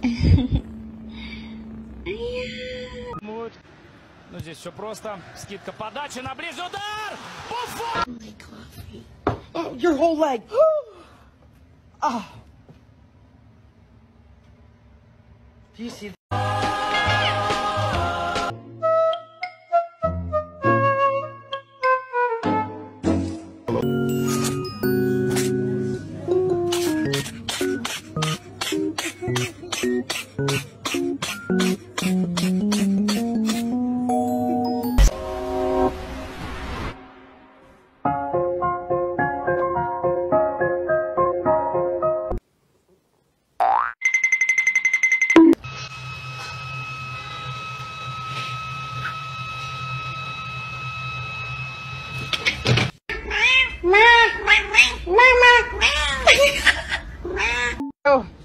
Ну здесь все просто. Скидка, подача на ближний удар! Буфон! Oh, your whole leg. Oh. Do you see? Oh.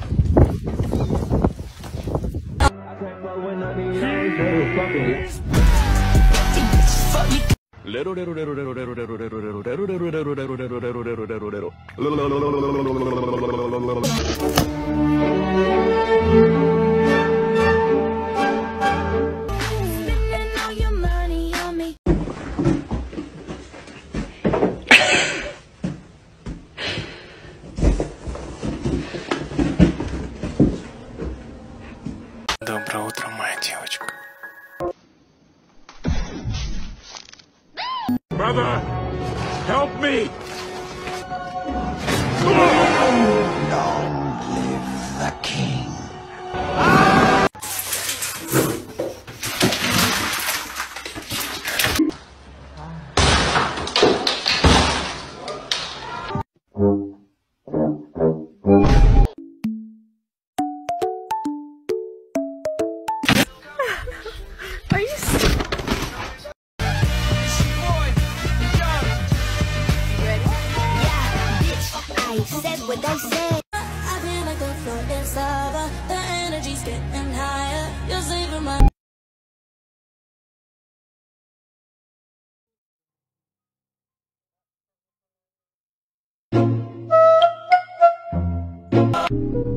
Доброе утро, моя девочка. Brother, help me! Long live the king. Are you I said what I said. I feel like the floor is lava. The energy's getting higher. You're saving my. Oh.